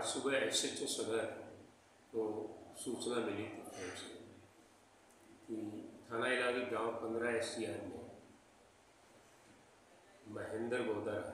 आज सुबह SHO सदर को सूचना मिली थी फोन से कि थाना इलाके गांव 15 SCR में महेंद्र गोदरा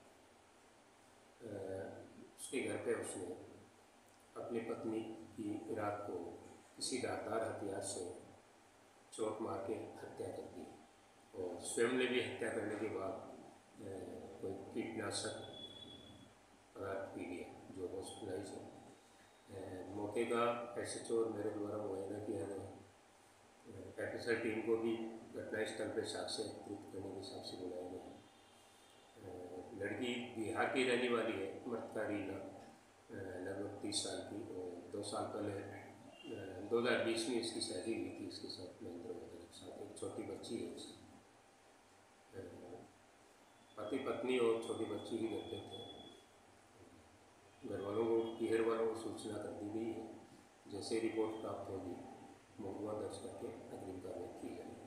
उसके घर पे उसने अपनी पत्नी की रात को किसी धारदार हथियार से चोट मार के हत्या कर दी और स्वयं ने भी हत्या करने के बाद कोई कीटनाशक पदार्थ पी लिया जो हॉस्पिटलाइज है। मौके का SHO और मेरे द्वारा मुआयना किया गया। FSR टीम को भी घटनास्थल पर साक्ष्य एकत्रित करने के हिसाब से बुलाया गया। लड़की बिहार की रहने वाली है, मृतका रीना, लगभग 30 साल की, और 2 साल पहले 2020 में इसकी शादी हुई थी इसके साथ, महेंद्र वगैरह के साथ। एक छोटी बच्ची है उसकी। पति पत्नी और छोटी बच्ची ही रहते थे। घर वालों को, पीहर वालों को सूचना कर दी गई है। जैसे रिपोर्ट प्राप्त होगी मुकदमा दर्ज करके अग्रिम कार्रवाई की जाएगी।